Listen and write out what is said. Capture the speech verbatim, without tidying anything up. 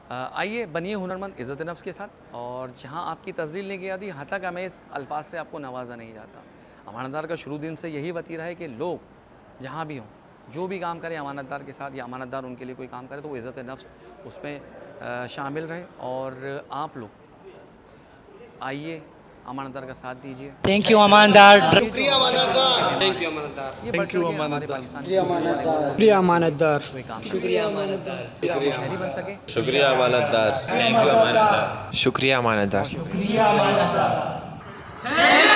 आइए बनिए हुनरमंद इज़्ज़त नफ्स के साथ, और जहाँ आपकी तज़लील नहीं की जाती, हतक अमेज़ अल्फाज से आपको नवाजा नहीं जाता। अमानतदार का शुरू दिन से यही वतीरा है कि लोग जहाँ भी हों, जो भी काम करें अमानतदार के साथ, या अमानतदार उनके लिए कोई काम करे तो वो इज़्ज़त नफ्स उसमें शामिल रहे। और आप लोग आइए अमानतदार का साथ दीजिए। थैंक यू अमानतदार। शुक्रिया अमानतदार। Thank you अमानतदार। ये बढ़ चढ़ के हमारे पाकिस्तान शुक्रिया अमानतदार। शुक्रिया अमानतदार। कोई काम शुक्रिया अमानतदार। शहरी बन सके। शुक्रिया अमानतदार। शुक्रिया अमानतदार। शुक्रिया अमानतदार। शुक्रिया अमानतदार।